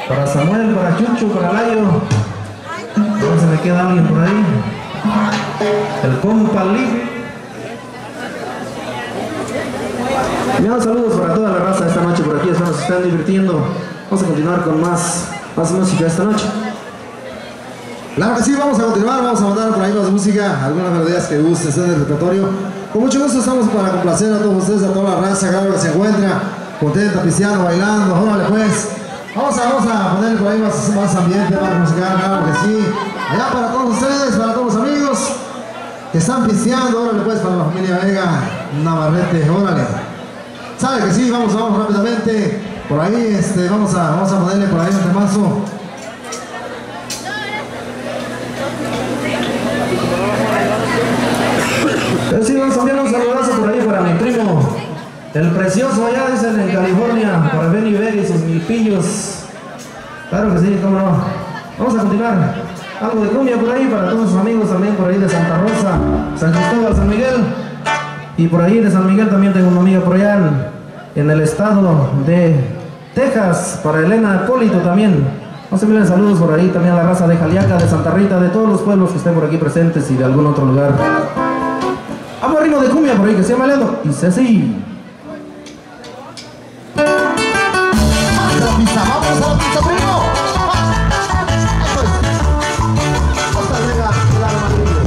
para Samuel, para Chucho, para Layo. No se me queda alguien por ahí. El compa Lee. Ya, saludos para toda la raza esta noche por aquí, espero se están divirtiendo. Vamos a continuar con más música esta noche. Claro que sí, vamos a continuar, vamos a mandar por ahí más música, algunas melodías que gusten, estén en el repertorio. Con mucho gusto estamos para complacer a todos ustedes, a toda la raza, claro que se encuentra contenta, pisteando, bailando, órale pues. Vamos a ponerle por ahí más ambiente, más musical, claro que sí. Allá para todos ustedes, para todos los amigos que están pisteando, órale pues, para la familia Vega Navarrete, órale. Sabe que sí, vamos rápidamente, por ahí vamos a ponerle por ahí un temazo. Sí, vamos a enviar un saludazo por ahí para mi primo, el precioso allá, dicen en California, para Benny Ver y sus milpillos. Claro que sí, cómo no. Vamos a continuar. Algo de cumbia por ahí para todos sus amigos también por ahí de Santa Rosa, San Cristóbal, San Miguel. Y por ahí de San Miguel también tengo una amiga por allá en el estado de Texas, para Elena Polito también. No se olviden saludos por ahí también a la raza de Jaliaca, de Santa Rita, de todos los pueblos que estén por aquí presentes y de algún otro lugar. Vamos a ritmo de cumbia por ahí que se llama Leandro y dice así. Vamos a la pista, primo. Eso es. Costa Rica, la Madrid.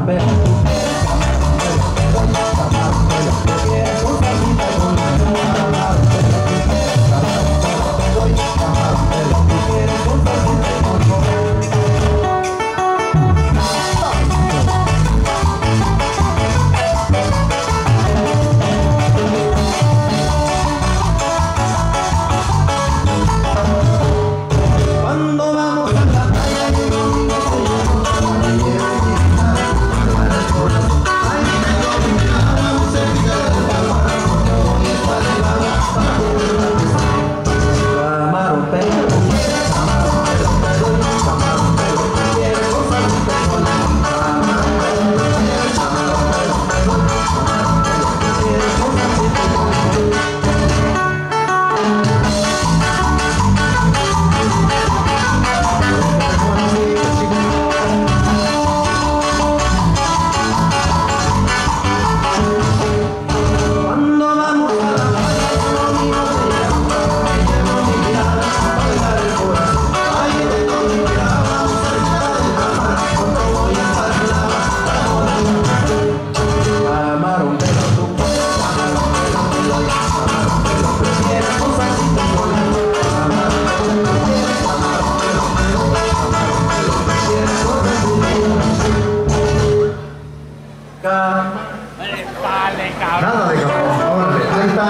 Nada de cabrón. Ahí está.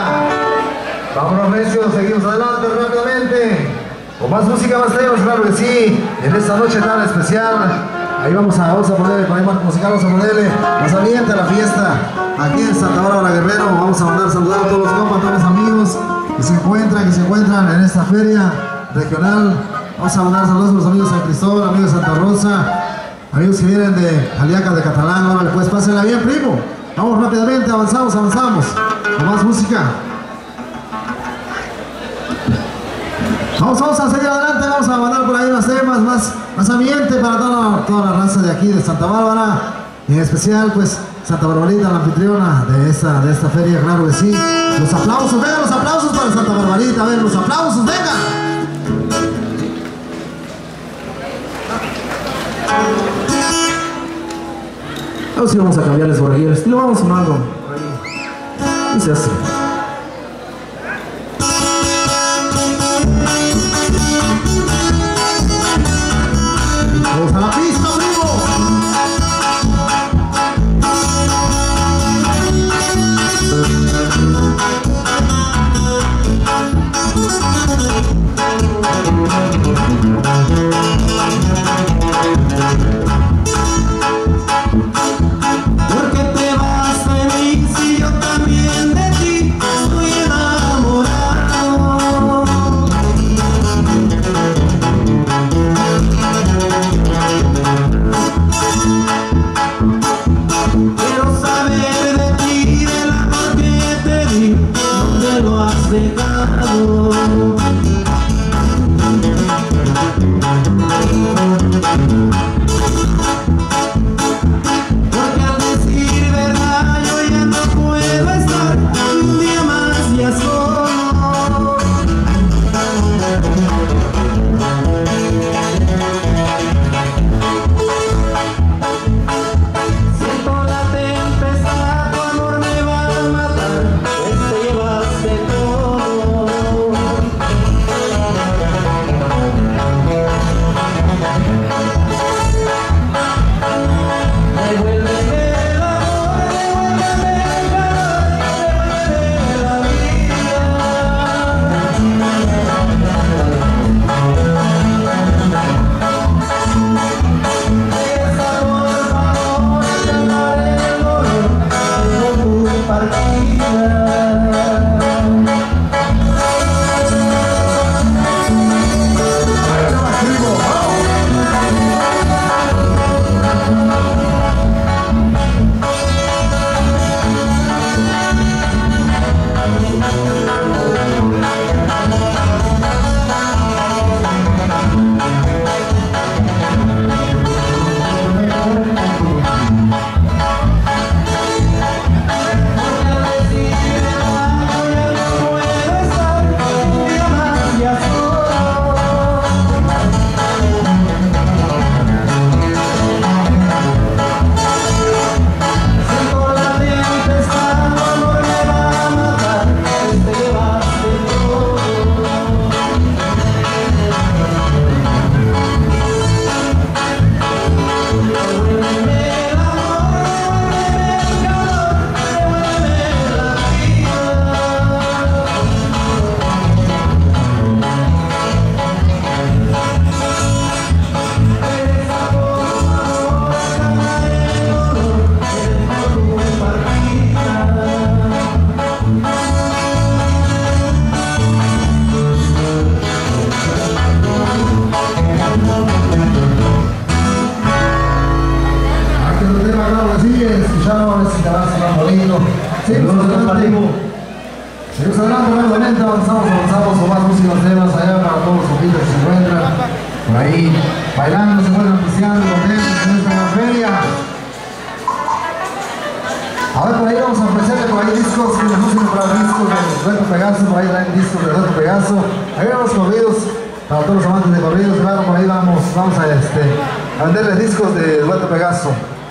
Vámonos, recio, seguimos adelante rápidamente. Con más música, más temas, claro que sí. En esta noche tan especial. Ahí vamos a ponerle, para el marco musical, vamos a ponerle más ambiente a la fiesta. Aquí en Santa Bárbara Guerrero. Vamos a mandar saludar a todos los compas, a todos los amigos que se encuentran en esta feria regional. Vamos a mandar saludos a los amigos de San Cristóbal, amigos de Santa Rosa, amigos que vienen de Aliaca de Catalán. Órale, pues pásenla bien, primo. Vamos rápidamente, avanzamos. Con más música. Vamos a seguir adelante, vamos a mandar por ahí más temas, más ambiente para toda la raza de aquí de Santa Bárbara. Y en especial, pues, Santa Barbarita, la anfitriona de esta feria, claro que sí. Los aplausos, vengan los aplausos para Santa Barbarita, a ver, los aplausos, vengan. Ahora sí vamos a cambiarles por ahí el estilo, vamos sonando por ahí. Y se hace. Vamos a la pista, primo. ¿Por qué te vas de mí si yo también de ti? escucharon, ese canal está bonito. Seguimos adelante. Seguimos adelante, nuevamente avanzamos con más músicos temas allá para todos los poquitos que se encuentran por ahí bailando, se encuentran pisando, contentos en esta gran feria. A ver, por ahí vamos a ofrecerle por ahí discos que nos usen para discos de Roberto Pegaso, por ahí traen discos de Roberto Pegaso. Ahí van los corridos, para todos los amantes de corridos, claro, por ahí vamos a venderles discos de Roberto Pegaso.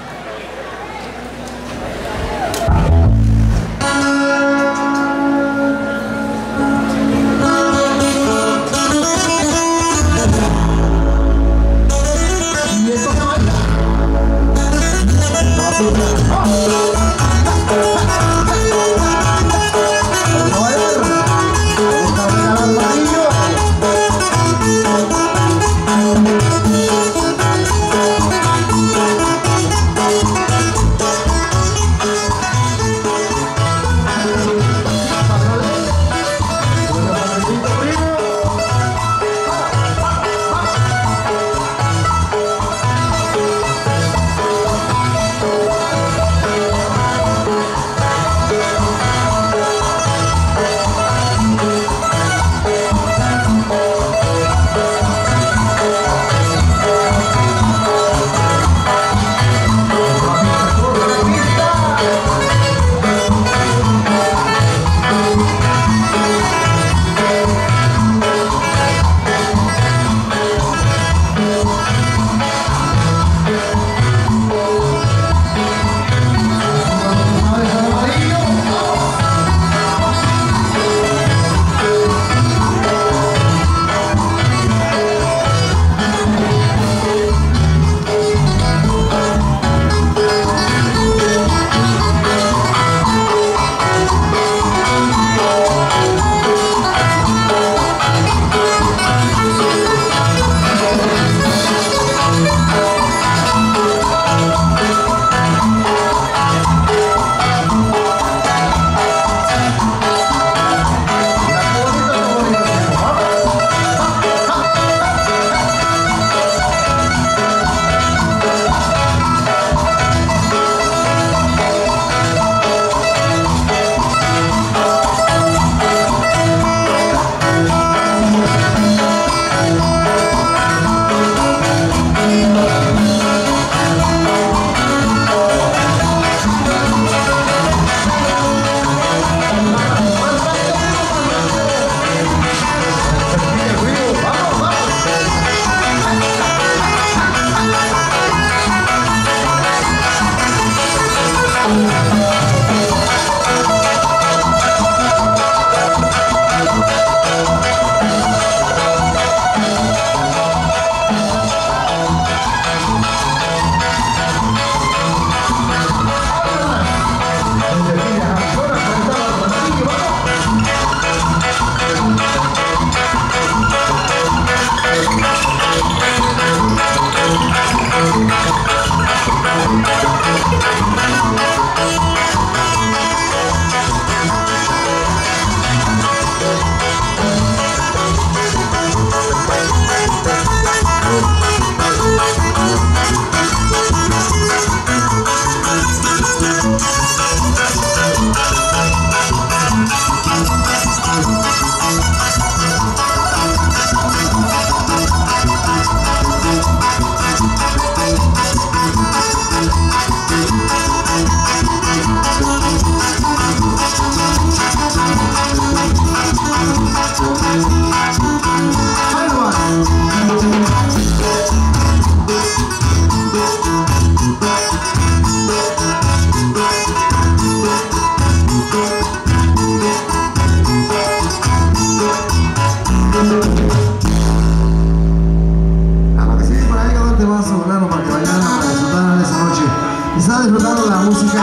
Disfrutando la música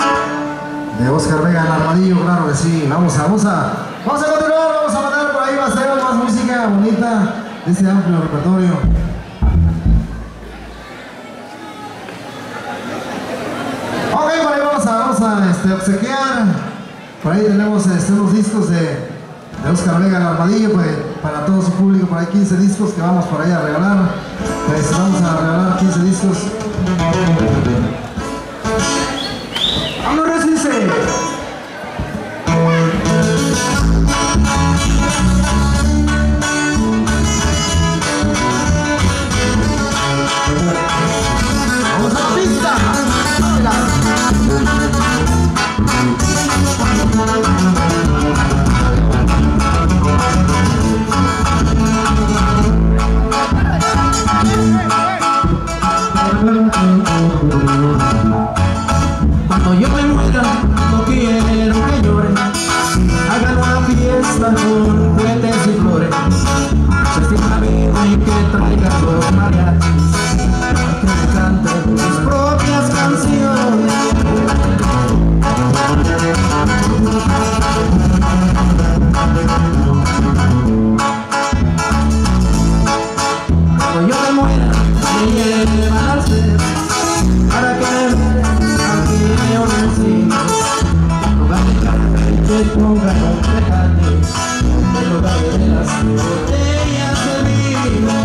de Oscar Vega, el Armadillo, claro que sí. Vamos a continuar, vamos a mandar por ahí más música bonita de este amplio repertorio. Ok, por ahí vamos a obsequiar. Por ahí tenemos unos discos de Oscar Vega, el Armadillo, pues, para todo su público. Por ahí 15 discos que vamos por ahí a regalar. Pues vamos a regalar 15 discos. Cuando yo me muera, no quiero que lloren. Hagan una fiesta con juguetes y flores. Festejen la vida y que traigan los mariachis, que me canten mis propias canciones. Cuando yo me muera, me llevan al cielo para que me vean aquí yo nací. En lugar de café que pongan un tecate, en lugar de las botellas de vino.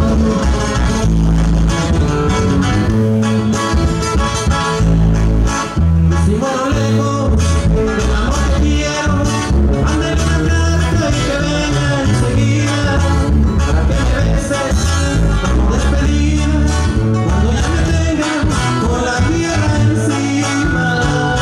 Si muero lejos del amor que quiero, manden una carta y que venga enseguida para que me beses como despedida cuando ya me tengan con la tierra encima.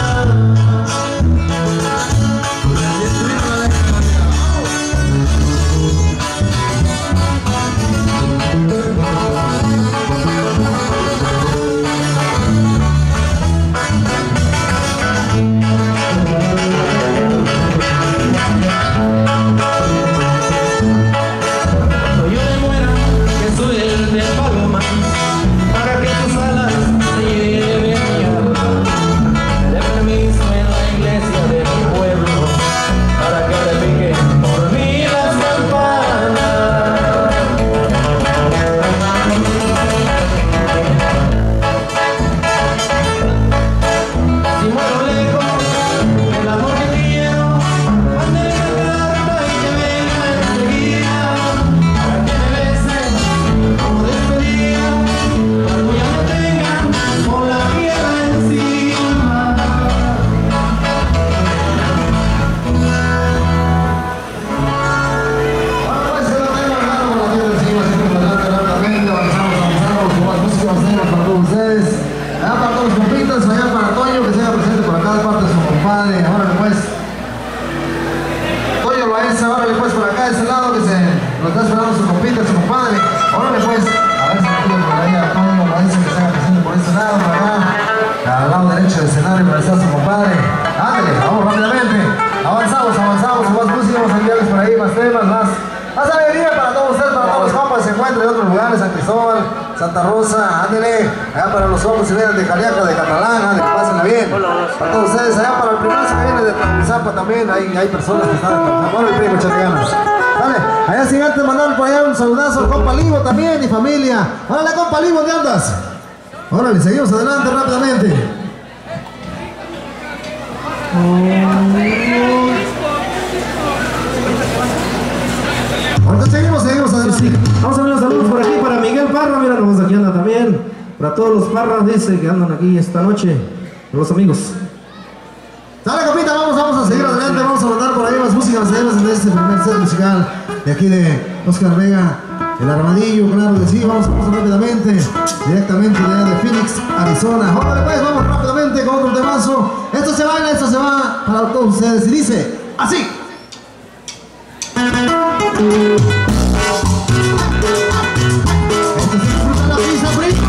Santa Rosa, ándele, allá para los hombres que vienen de Caliaca, de Catalán, ándele, pásenla bien. Para todos ustedes, allá para el primero que viene de Tlaquizapa también, hay personas que están en bueno, el primo, muchas ganas. Dale, allá sin antes mandar por allá un saludazo al compa Livo también y familia. Órale, compa Livo, ¿dónde andas? Órale, seguimos adelante rápidamente. Ahorita seguimos adelante. Sí. Vamos a ver los saludos por aquí para Miguel Parra, mira, nos aquí anda también. Para todos los Parras, dice que andan aquí esta noche, los amigos. Dale, compita, vamos a seguir adelante, vamos a mandar por ahí más músicas de este primer set musical de aquí de Oscar Vega, el Armadillo, claro que sí, vamos rápidamente, directamente de Phoenix, Arizona. Órale pues, vamos rápidamente con otro temazo. Esto se baila, esto se va para todos ustedes y dice así. Esto se disfruta la pista, frío.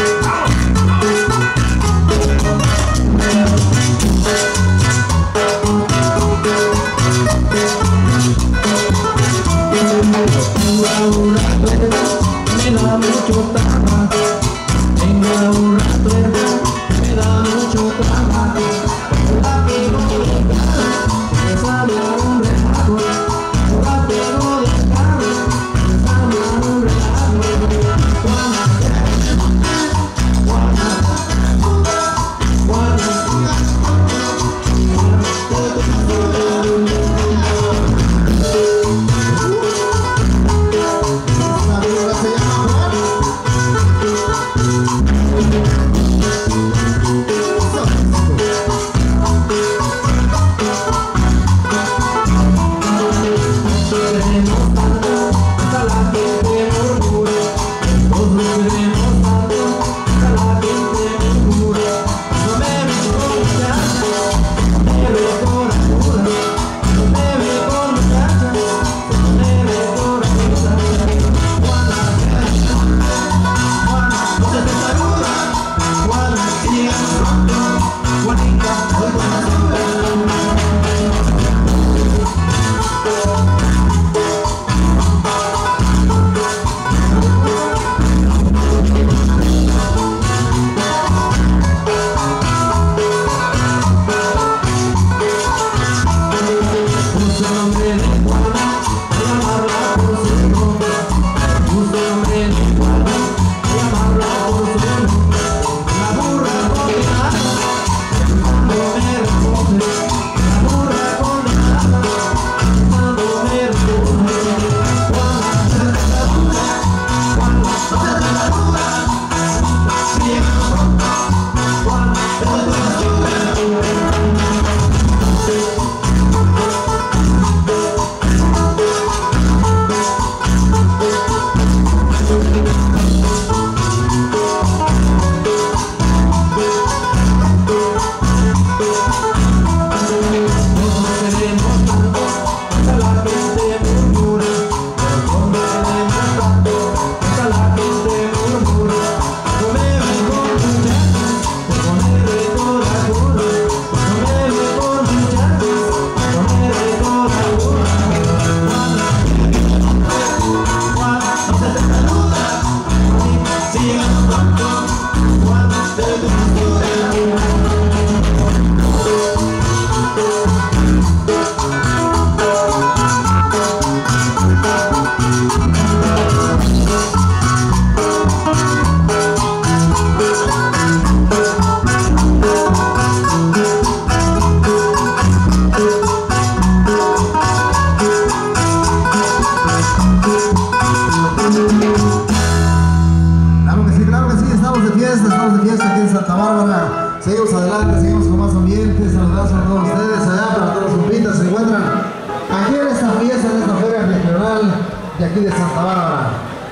Me da mucho trabajo, tengo un rato, me da mucho trabajo, la que no me sale. seguimos con más ambiente. Saludos a todos ustedes allá, para todos los compitas se encuentran aquí en esta fiesta, en esta feria regional de aquí de Santa Bárbara.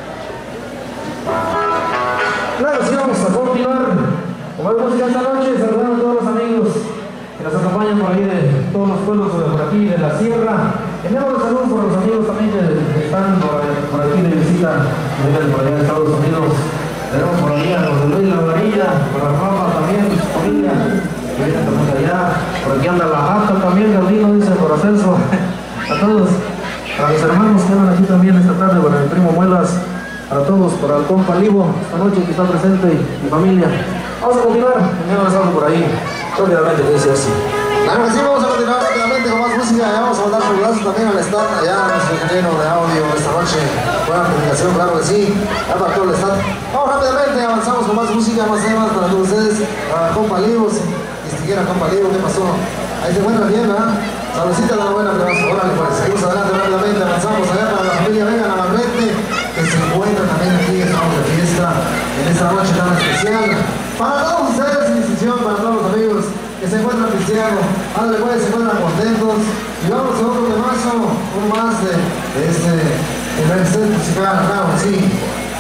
Claro, sí, vamos a continuar con más música esta noche, saludando a todos los amigos que nos acompañan por ahí de todos los pueblos de por aquí de la sierra. Enviamos los saludos por los amigos también que están por aquí de visita, vienen por allá de Estados Unidos. Tenemos por allá a los de Luis La Varilla, por la Rafa también, su familia, que vienen también allá. Por aquí anda la Jata también, Galdino dice, por Ascenso. A todos, a mis hermanos que andan aquí también esta tarde, para mi primo Muelas, para todos, para el compa Livo, esta noche que está presente y mi familia. Vamos a continuar, tenemos algo por ahí, rápidamente, que dice así. Claro que sí, vamos a continuar rápidamente con más música. Ya vamos a mandar saludazos también al staff, allá a nuestro ingeniero de audio esta noche. Buena comunicación, claro que sí. Ya para todo el staff. Vamos rápidamente, avanzamos con más música, más temas para todos ustedes. Para compa Livo, si siquiera compa Livo, ¿qué pasó? Ahí se encuentra bien, ¿verdad? Saludcita de la buena, que vamos a órale, pues. Seguimos adelante rápidamente, avanzamos allá para la familia Vega Navarrete, que se encuentra también aquí, estamos de fiesta en esta noche tan especial. Para todos ustedes, sin distinción, para todos los amigos que se encuentran cristianos, ándale pues, se encuentran contentos. Y vamos a otro temazo, uno más de este primer set musical, claro, sí.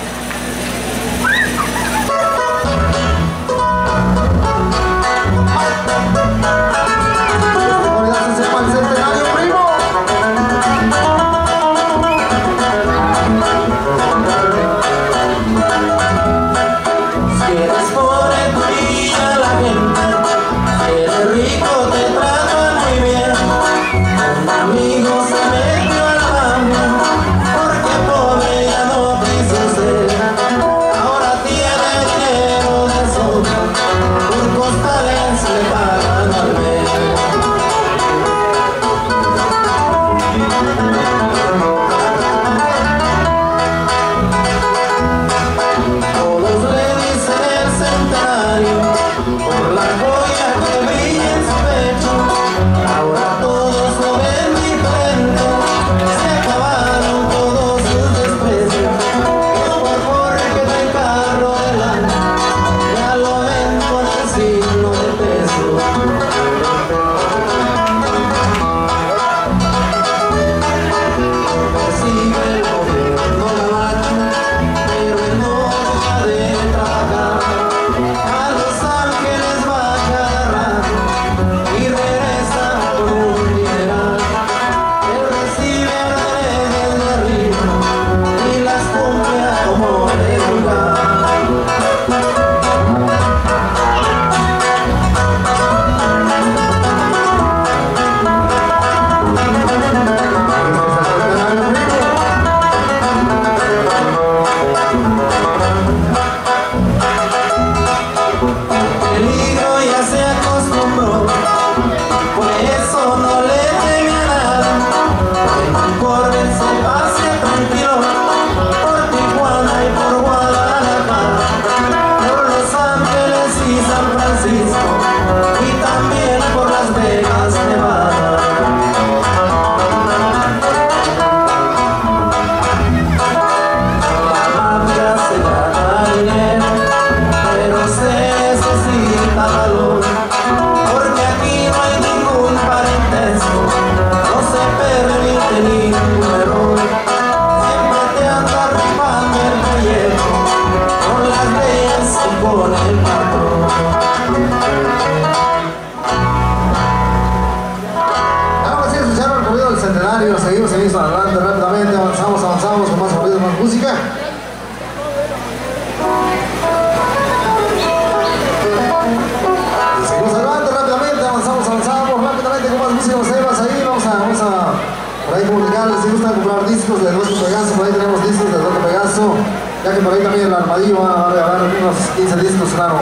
Seguimos adelante rápidamente, avanzamos con más sonido, más música. Seguimos adelante rápidamente, avanzamos rápidamente con más música, más temas ahí, vamos a por ahí comunicarles si gustan comprar discos de Eduardo Pegaso, por ahí tenemos discos de Eduardo Pegaso, ya que por ahí también el Armadillo va a regalar unos 15 discos, claro.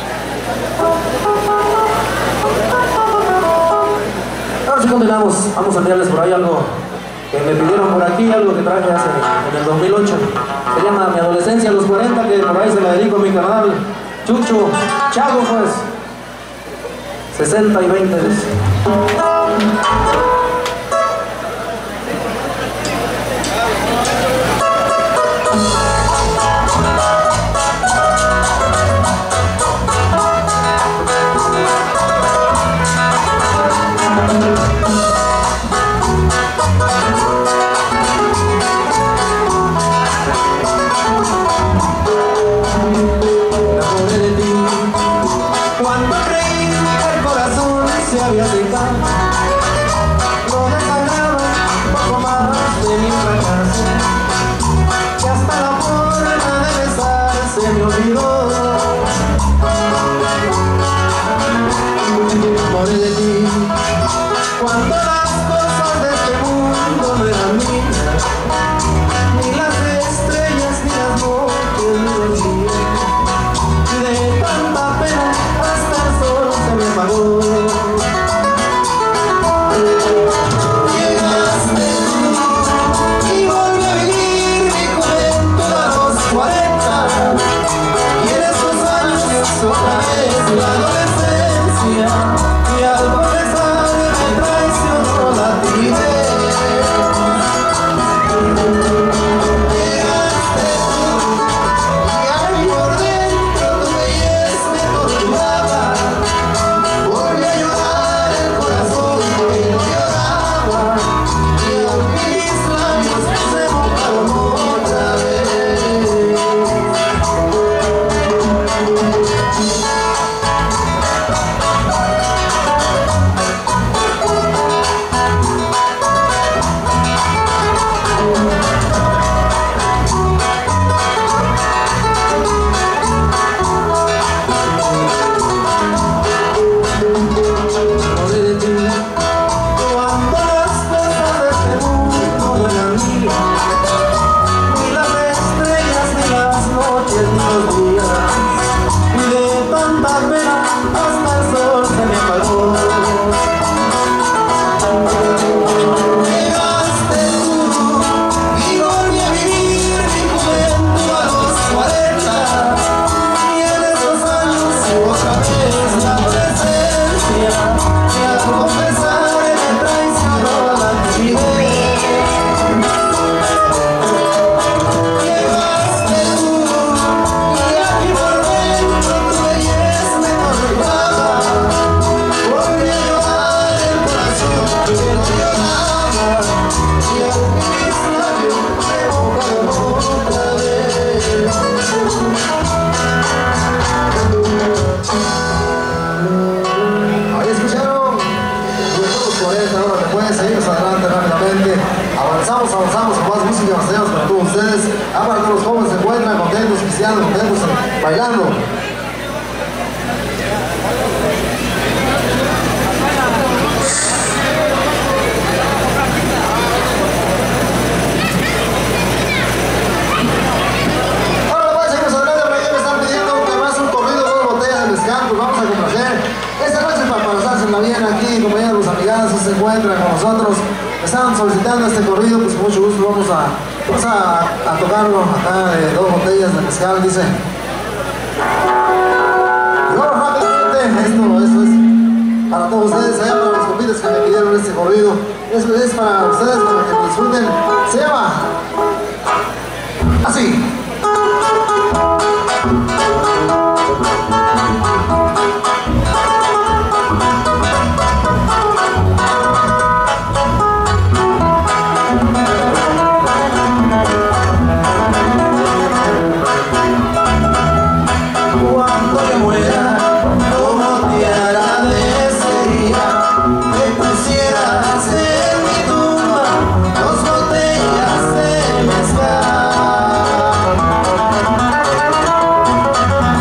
Ahora sí continuamos, vamos a enviarles por ahí algo que me pidieron por aquí, algo que traje hace en el 2008. Se llama Mi Adolescencia a los 40, que por ahí se la dedico a mi canal Chucho Chago, pues 60 y 20 veces. se había secado. Lo desagrado un poco más de mi fracaso, que hasta la forma de besar se me olvidó. Morí de ti cuando las cosas de este mundo no eran mías, ni las estrellas, ni las noches, ni los días. Y de tanta pena hasta el sol se me apagó. Llegaste tú y volví a vivir mi juventud a los 40, y en esos años otra vez la adolescencia, y al confesar me traicionó la timidez. Llegaste tú y ahí por dentro tu belleza me torturaba. Volví a llorar el corazón que no lloraba, y aunque mis labios se mojaron otra vez. Morí de ti cuando las cosas de este mundo no eran mías, ni las estrellas, ni las noches, ni los días. Y de tanta pena hasta el sol se me apagó. Llegaste tú y volví a vivir mi juventud a los 40, y en esos años otra vez la adolescencia, y al confesar me traicionó la timidez. Llegaste tú y aquí por dentro tu belleza me torturaba. Volví a llorar el corazón que no lloraba, y aunque mis labios me mojaron otra vez. Ahí escucharon, los 40 horas después, seguimos adelante rápidamente, avanzamos con más música, más temas para todos ustedes. Para todos los jóvenes se encuentran contentos, cristianos, contentos, bailando. Ahora pues, seguimos adelante, por ahí me están pidiendo que más un corrido, 2 botellas de mezcal, pues vamos a complacer. Esta noche para pasársela bien aquí, compañeros, amigas, se encuentran con nosotros. Están solicitando este corrido, pues con mucho gusto vamos a tocarlo acá de 2 botellas de mezcal, dice. Y vamos rápidamente, esto es para todos ustedes, allá para los compites que me pidieron este corrido. Es para ustedes, para que lo disfruten. Se llama así. Cuando yo muera, como te agradecería que pusieras en mi tumba 2 botellas de mezcal.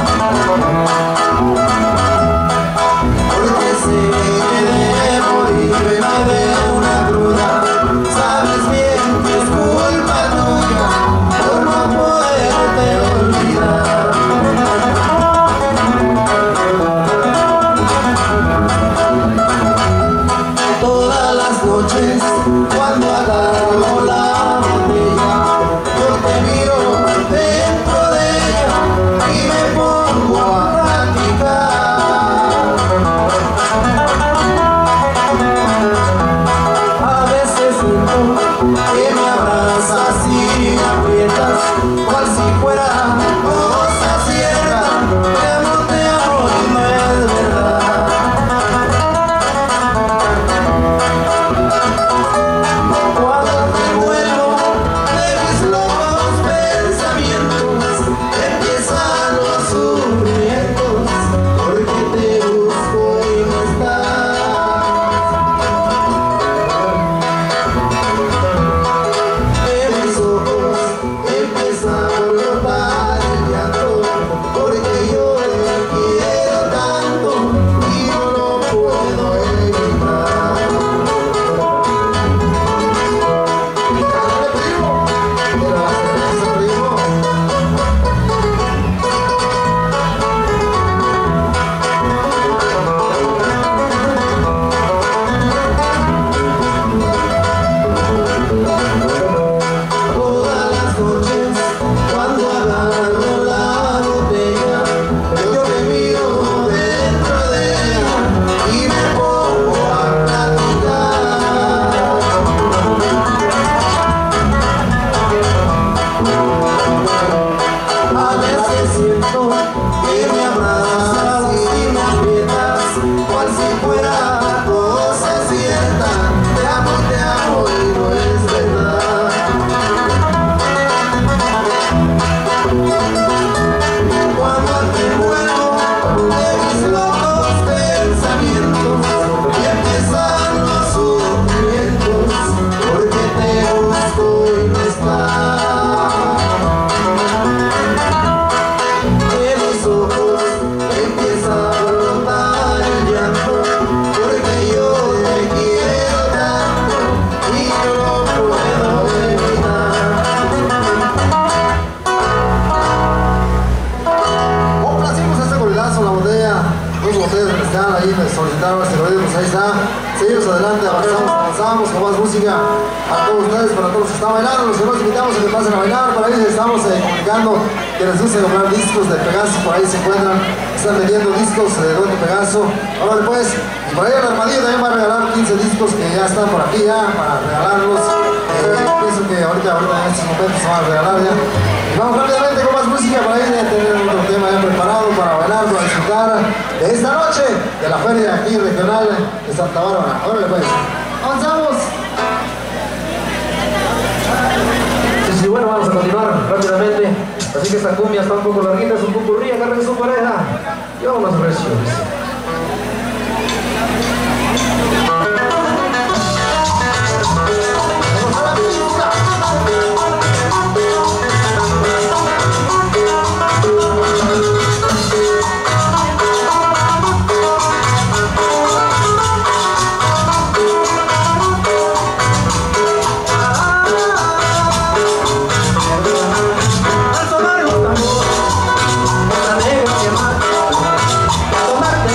de corrido, pues ahí está. Seguimos adelante, avanzamos con más música a todos ustedes, para todos los que están bailando, los que nos invitamos a que pasen a bailar. Por ahí estamos comunicando que les gusta comprar discos de Pegaso, por ahí se encuentran, están vendiendo discos de Duende Pegaso. Ahora después, y por ahí el Armadillo también va a regalar 15 discos que ya están por aquí ya para regalarlos. Pienso que ahorita en estos momentos se van a regalar ya. Y vamos rápidamente con más música para ir a tener otro tema ya preparado para bailar, para disfrutar de esta noche de la feria aquí regional de Santa Bárbara. Órale pues, avanzamos. Sí, bueno, vamos a continuar rápidamente. Así que esta cumbia está un poco larguita, es un popurrí, agarren su pareja y vámonos recios. Tomarte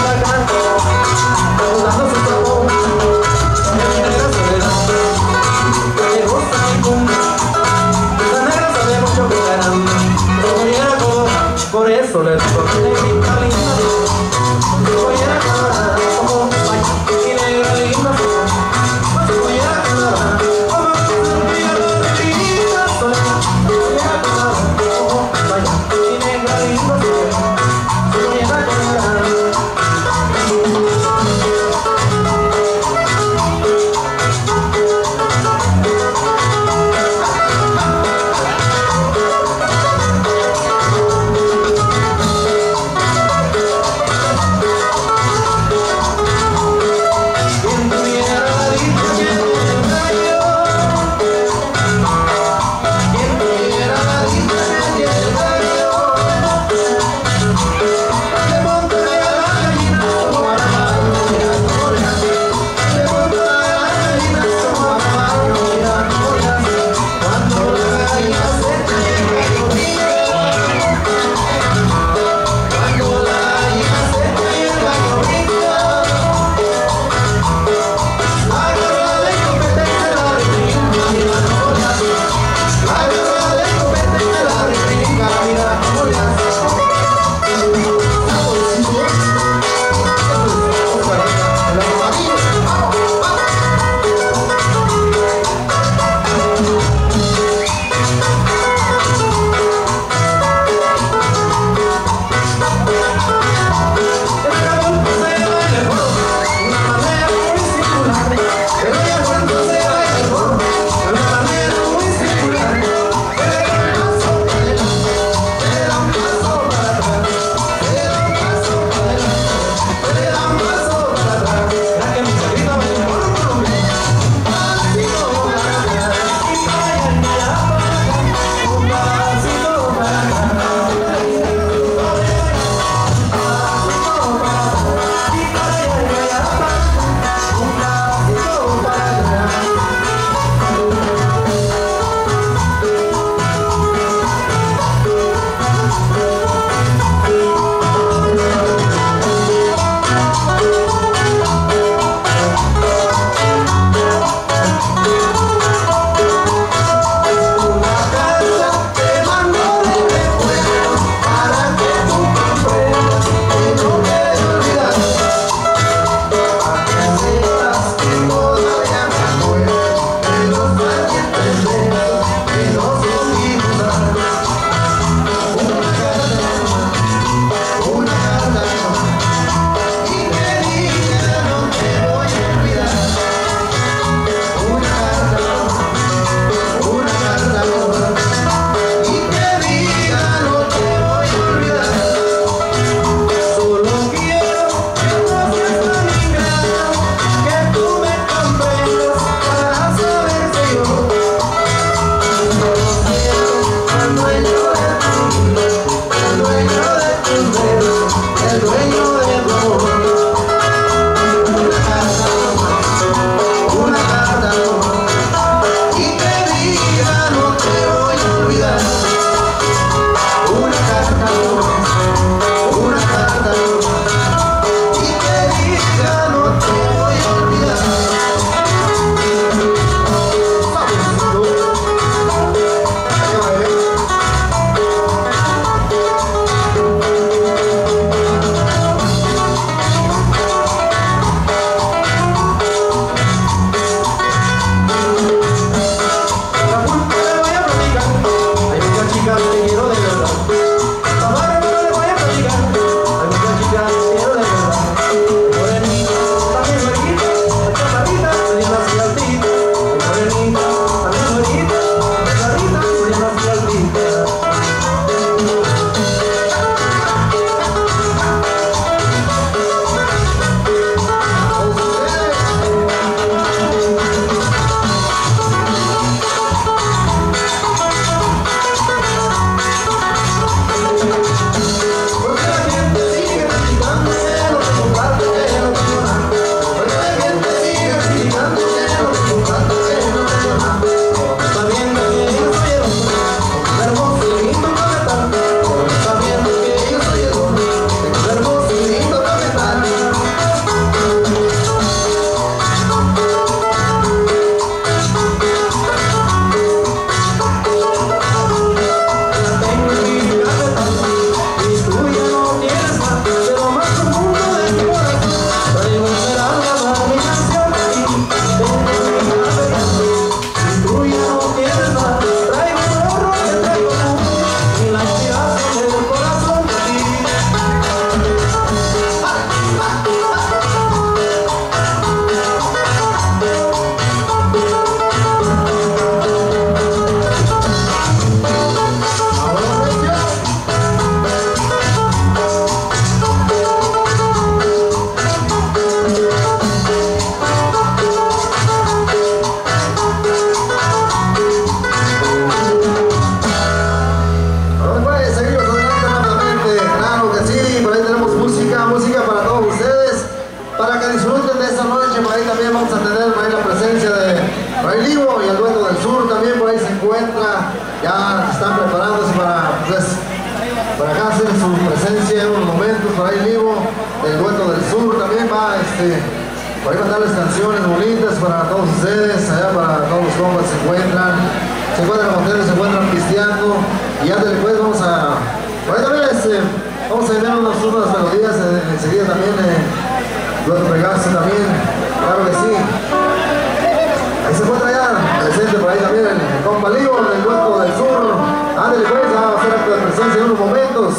para que disfruten de esta noche. Por ahí también vamos a tener por ahí la presencia de Fray Livo y el Dueto del Sur también por ahí se encuentra. Ya están preparándose para, pues, para acá hacer su presencia en unos momentos. Por ahí Livo, el Dueto del Sur también va por ahí mandarles canciones bonitas para todos ustedes, allá para todos los compas se encuentran contentos, se encuentran pisteando. Y antes después vamos a, por ahí también vamos a tener unas melodías enseguida también, Dueto Regazo también, claro que sí. Ahí se encuentra ya presente por ahí también el compa Livo, el Dueto del Sur. Ándale pues, va a hacer acto de presencia en unos momentos.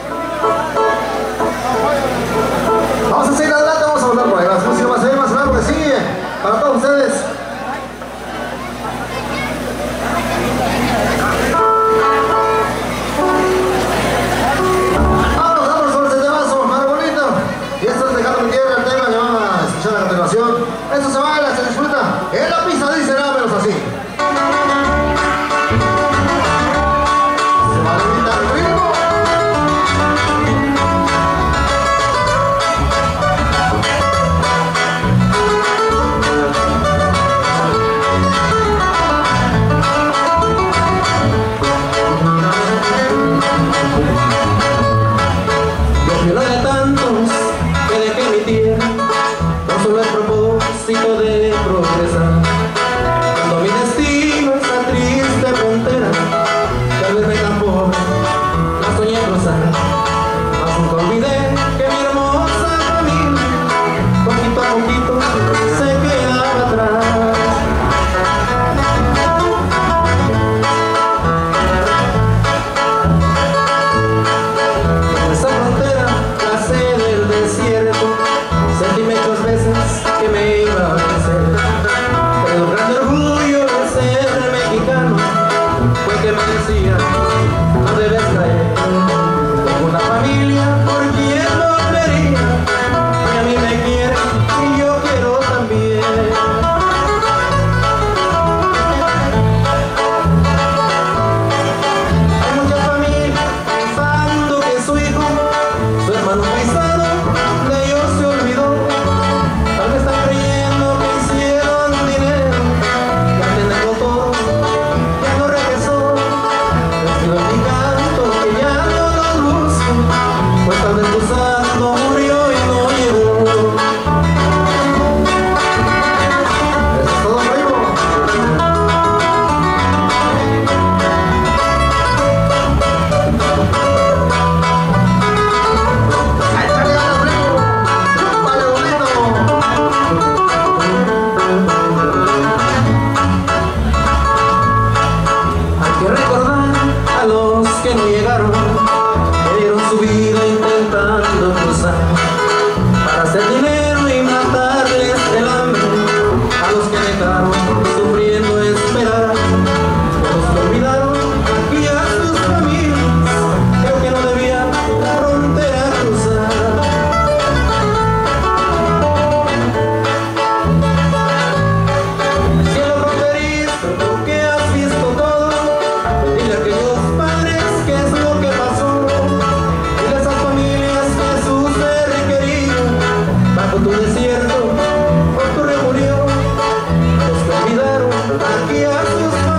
Vamos a seguir adelante, vamos a volver por ahí, las músicas más más claro que sí, para todos ustedes. Vamos sobre este temazo, más bonito. Y esto es Dejando mi Tierra, el tema que van a escuchar a continuación. Esto se baila, se disfruta. En la pista dice nada menos así. Se va a limitar el ritmo. De progresar, cuando mi destino esa triste frontera, tal vez me tan pobre, la soñé cruzar, mas nunca olvidé que mi hermosa familia, poquito a poquito, se quedaba atrás. En esa frontera, la sed del desierto, sentí muchas veces que me iba a vencer, pero el gran orgullo de ser mexicano fue que me decía, no debes caer, tengo una familia por quien volvería, y a mí me quiere y yo quiero también. Hay muchas familias pensando que su hijo, su hermano paisano, de ellos se olvidó. Tal vez están creyendo que hicieron dinero, ya tengo todo, ya no regresó. Les pido mi canto que ya no los busco, pues tal vez tu santo murió y no llegó. Eso es todo, primo. ¡Échale ganas, primo! ¡Vale, bonito! Hay que recordar a los que no llegaron, que dieron su vida intentando cruzar, para hacer dinero y matarles el hambre, a los que dejaron sufriendo esperar, a los que olvidaron aquí a sus familias, creo que no debían la frontera cruzar. Cielo fronterizo, tú que has visto todo, dile a aquellos padres qué es lo que pasó, dile a esas familias que su ser querido bajo tu desierto por tu murió, los que olvidaron aquí a